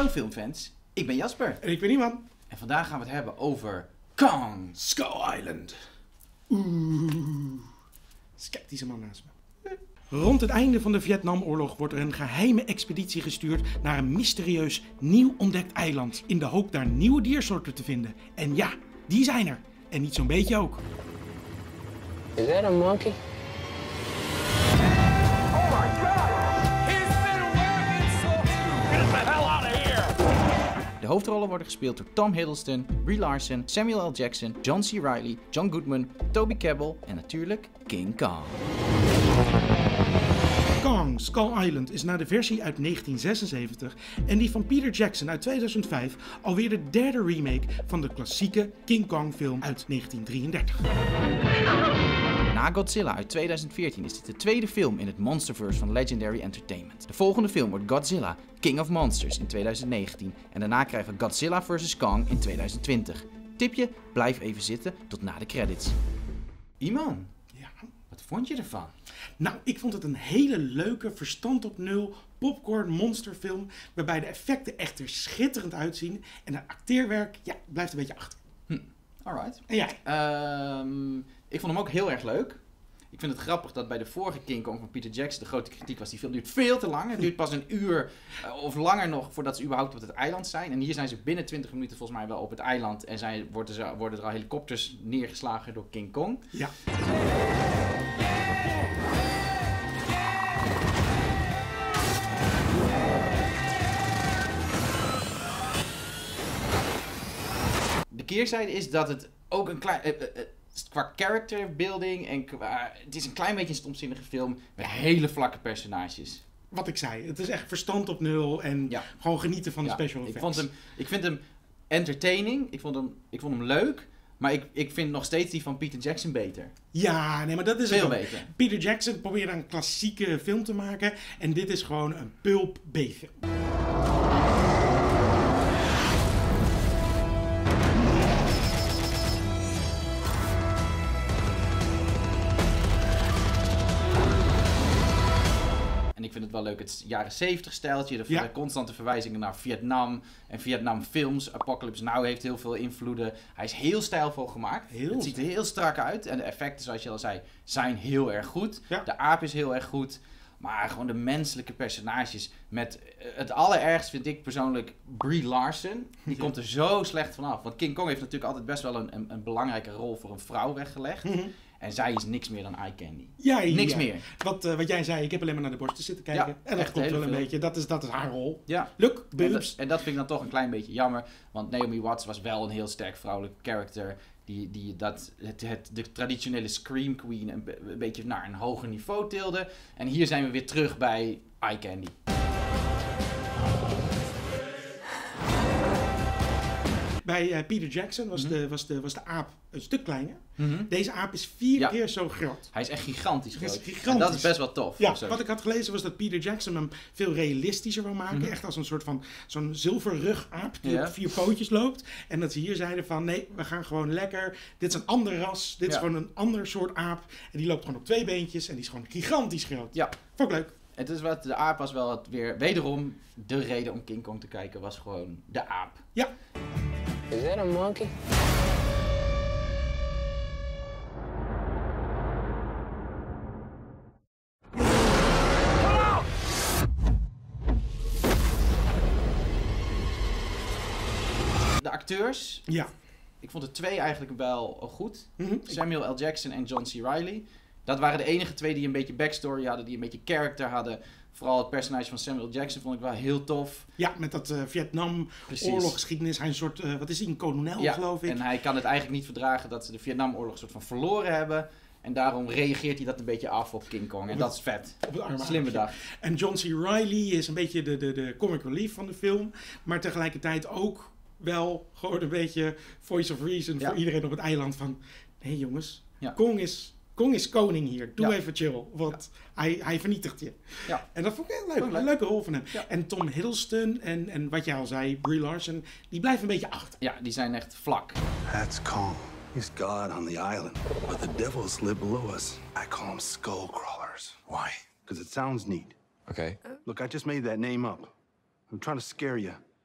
Hallo filmfans, ik ben Jasper. En ik ben Iman. En vandaag gaan we het hebben over Kong Skull Island. Sceptische man naast me. Rond het einde van de Vietnamoorlog wordt er een geheime expeditie gestuurd naar een mysterieus nieuw ontdekt eiland. In de hoop daar nieuwe diersoorten te vinden. En ja, die zijn er. En niet zo'n beetje ook. Is that a monkey? De hoofdrollen worden gespeeld door Tom Hiddleston, Brie Larson, Samuel L. Jackson, John C. Reilly, John Goodman, Toby Kebbell en natuurlijk King Kong. Kong Skull Island is na de versie uit 1976 en die van Peter Jackson uit 2005 alweer de derde remake van de klassieke King Kong film uit 1933. Na Godzilla uit 2014 is dit de tweede film in het Monsterverse van Legendary Entertainment. De volgende film wordt Godzilla King of Monsters in 2019 en daarna krijgen we Godzilla vs. Kong in 2020. Tipje, blijf even zitten tot na de credits. Iman, Ja. wat vond je ervan? Nou, ik vond het een hele leuke, verstand op nul, popcorn monsterfilm, waarbij de effecten echt er schitterend uitzien en het acteerwerk, ja, blijft een beetje achter. Alright. En jij? Ik vond hem ook heel erg leuk. Ik vind het grappig dat bij de vorige King Kong van Peter Jackson de grote kritiek was, die film duurt veel te lang. Het duurt pas een uur of langer nog voordat ze überhaupt op het eiland zijn. En hier zijn ze binnen 20 minuten volgens mij wel op het eiland en worden er al helikopters neergeslagen door King Kong. Ja. De keerzijde is dat het ook een klein... qua character building en het is een klein beetje een stomzinnige film met hele vlakke personages. Wat ik zei, het is echt verstand op nul en Ja. gewoon genieten van de special effects. Ik vind hem entertaining, ik vond hem leuk, maar ik vind nog steeds die van Peter Jackson beter. Ja, nee, maar dat is Veel het ook. beter. Peter Jackson probeerde een klassieke film te maken en dit is gewoon een pulp B-film. En ik vind het wel leuk, het jaren 70 stijltje, de Ja. constante verwijzingen naar Vietnam en Vietnam films. Apocalypse Now heeft heel veel invloeden. Hij is heel stijlvol gemaakt. Het ziet er heel strak uit en de effecten, zoals je al zei, zijn heel erg goed. Ja. De aap is heel erg goed. Maar gewoon de menselijke personages met het allerergst vind ik persoonlijk Brie Larson. Die komt er zo slecht vanaf. Want King Kong heeft natuurlijk altijd best wel een belangrijke rol voor een vrouw weggelegd. En zij is niks meer dan eye candy. Ja, Niks meer. Wat jij zei, ik heb alleen maar naar de borsten zitten kijken. Ja, en dat echt komt de wel hele een film. beetje, dat is haar rol. Ja. Look, boobs. En dat vind ik dan toch een klein beetje jammer. Want Naomi Watts was wel een heel sterk vrouwelijk character. Die de traditionele Scream Queen een beetje naar een hoger niveau tilde. En hier zijn we weer terug bij eye candy. Bij Peter Jackson was de aap een stuk kleiner. Mhm. Deze aap is 4 Ja. keer zo groot. Hij is echt gigantisch Hij is groot. gigantisch. En dat is best wel tof. Ja, Zo. wat ik had gelezen was dat Peter Jackson hem veel realistischer wil maken. Echt als een soort van zo'n zilverrugaap die Ja. op 4 pootjes loopt. En dat ze hier zeiden van nee, we gaan gewoon lekker. Dit is een ander ras. Dit is Ja. gewoon een ander soort aap. En die loopt gewoon op 2 beentjes en die is gewoon gigantisch groot. Ja. Vond ik leuk. Het is de aap was wel weer wederom de reden om King Kong te kijken was gewoon de aap. Ja. Is that a monkey? De acteurs, Ja. ik vond de 2 eigenlijk wel goed. Mhm. Samuel L. Jackson en John C. Reilly. Dat waren de enige 2 die een beetje backstory hadden, die een beetje character hadden. Vooral het personage van Samuel L. Jackson vond ik wel heel tof. Ja, met dat Vietnam Precies. oorlogsgeschiedenis. Hij is een soort, wat is hij, een kolonel geloof ik. En hij kan het eigenlijk niet verdragen dat ze de Vietnamoorlog soort van verloren hebben. En daarom reageert hij dat een beetje af op King Kong. En dat is vet. Op het arme Slim aapje. bedacht. En John C. Reilly is een beetje de comic relief van de film. Maar tegelijkertijd ook wel gewoon een beetje voice of reason Ja. voor iedereen op het eiland. Van, nee jongens, Ja. Kong is koning hier. Doe Ja. even chill, want hij vernietigt je. Ja. En dat vond ik heel leuk. Vond ik leuk. Een leuke rol van hem. Ja. En Tom Hiddleston en wat jij al zei, Brie Larson, die blijven een beetje achter. Ja, die zijn echt vlak. That's Kong. He's God on the island. But the devils live below us. I call them skull crawlers. Why? Because it sounds neat. Okay. Look, I just made that name up. I'm trying to scare you.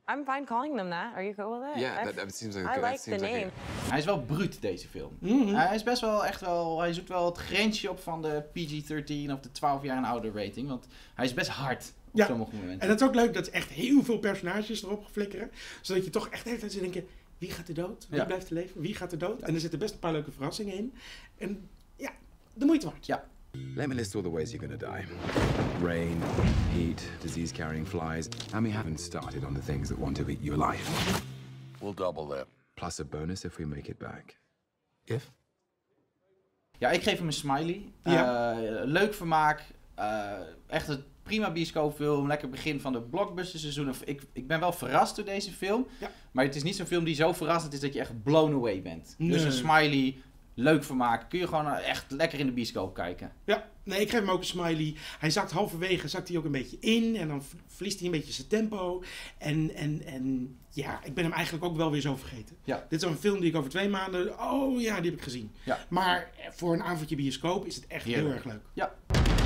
I'm fine calling them that. Are you cool with it? Yeah, that seems like a I good. like That seems the like name. Hij is wel bruut, deze film. Mhm. Hij is best wel echt wel... Hij zoekt wel het grensje op van de PG-13 of de 12 jaar en ouder rating. Want hij is best hard op Ja. sommige momenten. En dat is ook leuk dat echt heel veel personages erop flikkeren. Zodat je toch echt de hele tijd zit te denken, wie gaat er dood? Wie Ja. blijft er leven? Wie gaat er dood? En er zitten best een paar leuke verrassingen in. En ja, de moeite waard. Ja. Let me list all the ways you're gonna die. Rain, heat, disease-carrying flies, and we haven't started on the things that want to eat you alive. We'll double that. Plus a bonus if we make it back. If? Ja, ik geef hem een smiley. Ja. Leuk vermaak. Echt een prima bioscoopfilm. Lekker begin van de blockbuster-seizoen. Ik ben wel verrast door deze film. Ja. Maar het is niet zo'n film die zo verrassend is dat je echt blown away bent. Nee. Dus een smiley, leuk vermaak. Kun je gewoon echt lekker in de bioscoop kijken. Ja, nee, ik geef hem ook een smiley. Hij zakt halverwege, zakt hij ook een beetje in. En dan verliest hij een beetje zijn tempo. En ja, ik ben hem eigenlijk ook wel weer zo vergeten. Ja. Dit is een film die ik over 2 maanden... Oh ja, die heb ik gezien. Ja. Maar voor een avondje bioscoop is het echt heel Heerlijk. erg leuk. Ja.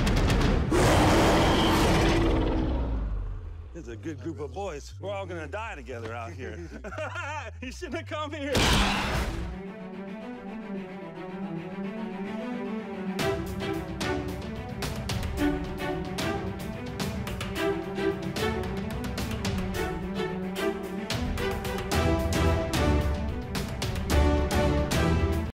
It's a good group of boys. We're all gonna die together out here. You shouldn't have come here.